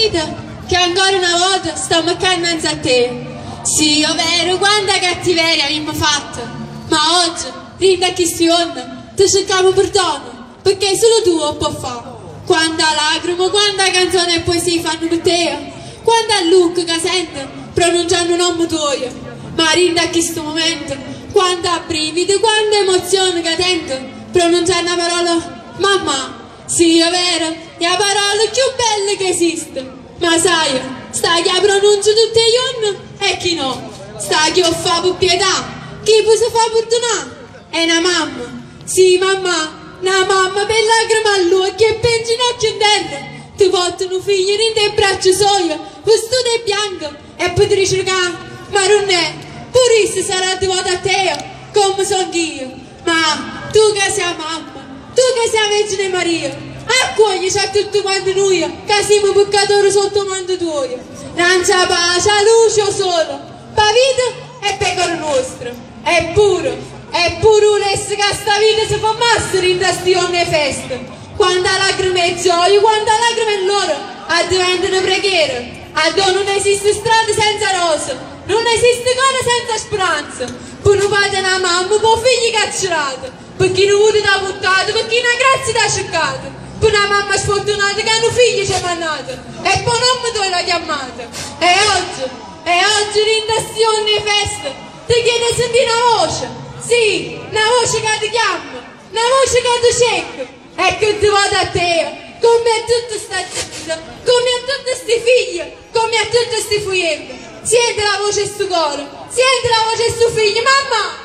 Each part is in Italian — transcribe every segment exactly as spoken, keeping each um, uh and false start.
vita che ancora una volta stiamo accannanza a te. Sì, è vero, quanta cattiveria abbiamo fatto, ma oggi, rinda questione, ti cerchiamo perdono, perché solo tu lo puoi fare. Quanta lacrime, quanta canzone e poesia fanno per te, quanta Luca che sente pronunciando un nome tuo, ma rinda a questo momento, quanta brividi, quanta emozione che sento pronunciando la parola mamma. Sì, è vero, è la parola più bella che esiste, ma sai, sta chi la pronuncia tutti i giorni e chi no, sta chi lo fa per pietà, chi può si fa perdonare, è una mamma. Sì, mamma, una mamma per lacrime a lui che pensi in occhio in terra, ti portano figli in te braccia soia, vestito e bianco e potrei cercare, ma non è, pure se sarà devoto a te, come sono io, ma tu che sei mamma, tu che sei Vergine Maria, accogli a tutti quanti noi che siamo peccatori sotto mano tuo, lancia pace, luce o sole, per vita e pecora nostra, eppure, eppure volesse che sta vita si formasse in tastione e feste, quando lacrime e gioia, quando lacrime in loro, a diventano preghiere, a dove non esiste strada senza rose, non esiste cuore senza speranza, per non fare una mamma, per figli carcerati, per chi non vuole da buttato, per chi non grazia da cercato, per una mamma sfortunata che hanno figli ci ha mandato, e poi non mi tu l'ha chiamata. E oggi, e oggi in tastione e feste, ti chiede a sentire una voce, sì, una voce che ti chiama, una voce che ti cerca, e che ti vado a te, come a tutte sta gente, come a tutti questi figli, come a tutti questi figli. Senti la voce di sto cuore, senti la voce di sto figlio, mamma!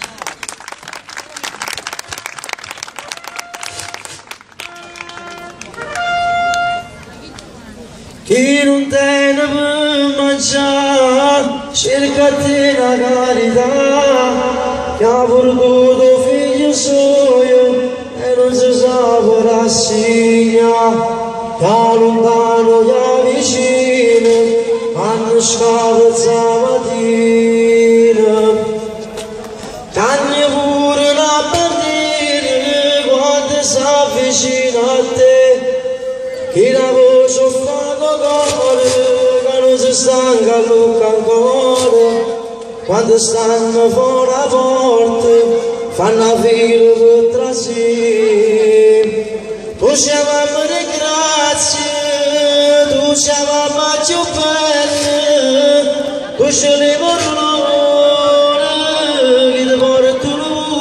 Chi non tiene per mangiare, cercati la carità, che ha perduto figlio suo e non si sa per rassegnare, che lontano gli vicini hanno scavalcato la mattina, tanti pure la partita quando si avvicina a te, chi la voce fa che non si stanca a lucca ancora, quando stanno fuori la porta fanno la fila per trasì. Tu sei mamma di grazia, tu sei mamma più bella, tu sei le parole che ti porto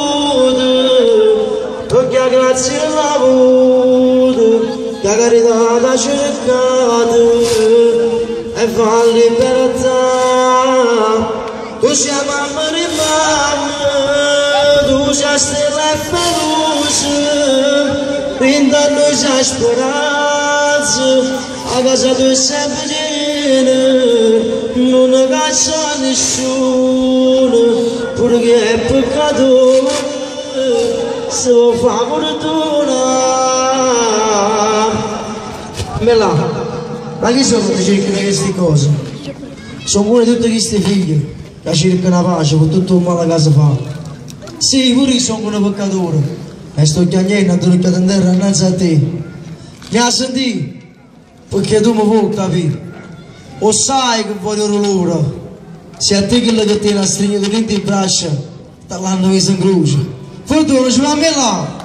nudo, perché la grazia l'ha avuta, la carità l'ha cercata e fa libertà. Tu sei mamma di mamma, tu sei stella e feluce, rinda noi c'è speranza, a casa tu sei vicina, non caccia nessuno, pure che è peccatore, se lo fa fortuna. Bella, ma chi sono che cercano queste cose? Sono pure tutti questi figli che cercano la pace con tutto il male che si fa. Sì, pure io sono un peccatore e sto chiagnendo a tutti in terra innanzi a te. Mi ha sentito? Perché tu mi puoi capire. O sai che voglio loro, se a te quello che ti la stringe dentro in braccia, te l'hanno messo in croce. Fortuna, ci va a me là.